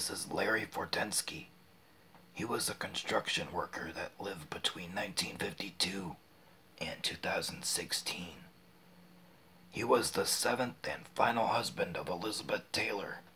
This is Larry Fortensky. He was a construction worker that lived between 1952 and 2016. He was the seventh and final husband of Elizabeth Taylor,